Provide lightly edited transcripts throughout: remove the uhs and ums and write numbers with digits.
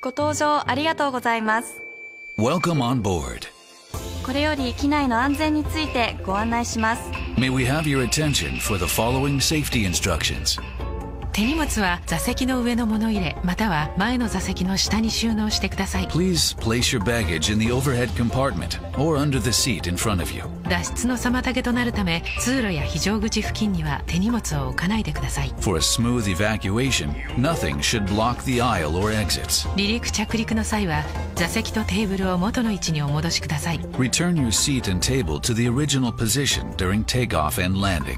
ご搭乗ありがとうございます。 Welcome on board. これより機内の安全についてご案内します。 May we have your attention for the following safety instructions. 手荷物は座席の上の物入れまたは前の座席の下に収納してください。 Please place your baggage in the overhead compartment or under the seat in front of you. 脱出の妨げとなるため通路や非常口付近には手荷物を置かないでください。 For a smooth evacuation, nothing should block the aisle or exits. 離陸着陸の際は座席とテーブルを元の位置にお戻しください。 Return your seat and table to the original position during takeoff and landing.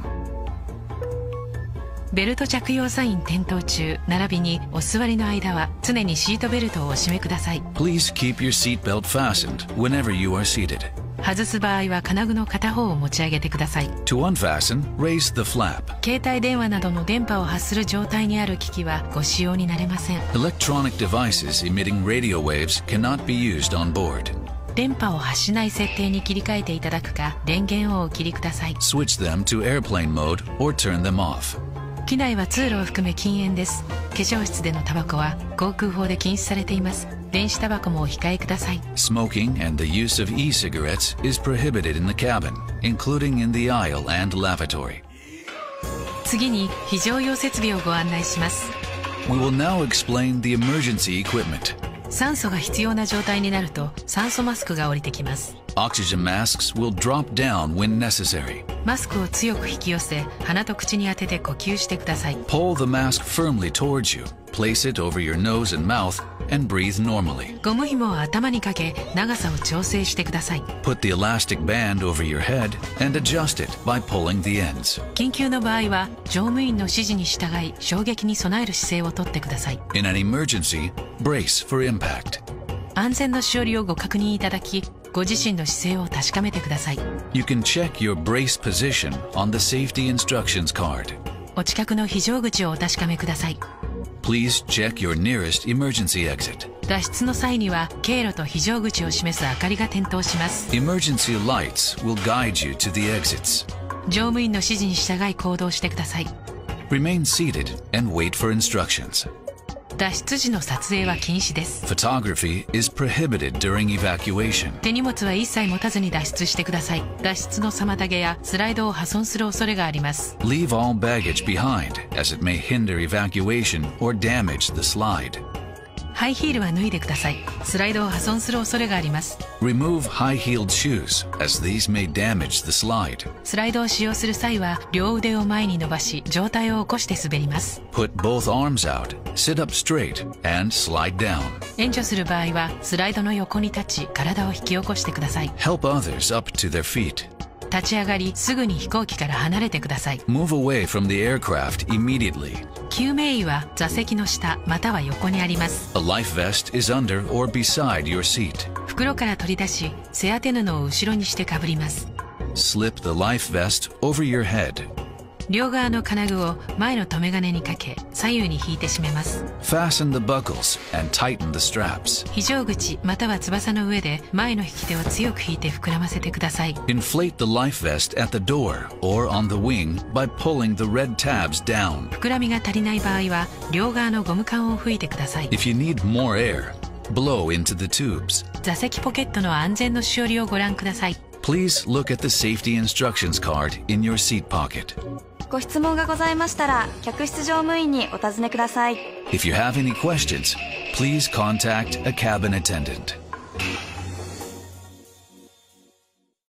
ベルト着用サイン点灯中並びにお座りの間は常にシートベルトをお締めください。 Please keep your seatbelt fastened whenever you are seated. 外す場合は金具の片方を持ち上げてください。 To unfasten, raise the flap. 携帯電話などの電波を発する状態にある機器はご使用になれません。 Electronic devices emitting radio waves cannot be used on board. 電波を発しない設定に切り替えていただくか電源をお切りください。 Switch them to airplane mode or turn them off. 機内は通路を含め禁煙です。化粧室でのタバコは航空法で禁止されています。電子タバコもお控えください。 Smoking and the use of e-cigarettes is prohibited in the cabin, including in the aisle and lavatory. 次に非常用設備をご案内します。 We will now explain the emergency equipment. 酸素が必要な状態になると酸素マスクが降りてきます。 Oxygen masks will drop down when necessary. マスクを強く引き寄せ鼻と口に当てて呼吸してください。 Pull the mask firmly towards you, place it over your nose and mouth, and breathe normally. ゴム紐を頭にかけ長さを調整してください。 Put the elastic band over your head and adjust it by pulling the ends. 緊急の場合は乗務員の指示に従い衝撃に備える姿勢をとってください。 In an emergency, brace for impact. 安全のしおりをご確認いただきご自身の姿勢を確かめてください。 You can check your brace position on the safety instructions card. お近くの非常口をお確かめください。 Please check your nearest emergency exit. 脱出の際には経路と非常口を示す明かりが点灯します。 Emergency lights will guide you to the exits. 乗務員の指示に従い行動してください。 Remain seated and wait for instructions. 脱出時の撮影は禁止です。 Photography is prohibited during evacuation. 手荷物は一切持たずに脱出してください。脱出の妨げやスライドを破損する恐れがあります。 Leave all baggage behind, as it may hinder evacuation or damage the slide. ハイヒールは脱いでください。スライドを破損する恐れがあります。 Remove high-heeled shoes, as these may damage the slide. スライドを使用する際は両腕を前に伸ばし上体を起こして滑ります。 Put both arms out, sit up straight, and slide down. 援助する場合はスライドの横に立ち体を引き起こしてください。 Help others up to their feet. 立ち上がりすぐに飛行機から離れてください。 Move away from the aircraft immediately. 救命医は座席の下または横にあります。 A life vest is under or beside your seat. 袋から取り出し背当て布を後ろにしてかぶります。 Slip the life vest over your head. 両側の金具を前の留め金にかけ左右に引いて締めます。 Fasten the buckles and tighten the straps. 非常口または翼の上で前の引き手を強く引いて膨らませてください。 Inflate the life vest at the door or on the wing by pulling the red tabs down. 膨らみが足りない場合は両側のゴム管を吹いてください。 If you need more air, blow into the tubes. 座席ポケットの安全のしおりをご覧ください。 Please look at the safety instructions card in your seat pocket. ご質問がございましたら客室乗務員にお尋ねください。 If you have any questions, please contact a cabin attendant.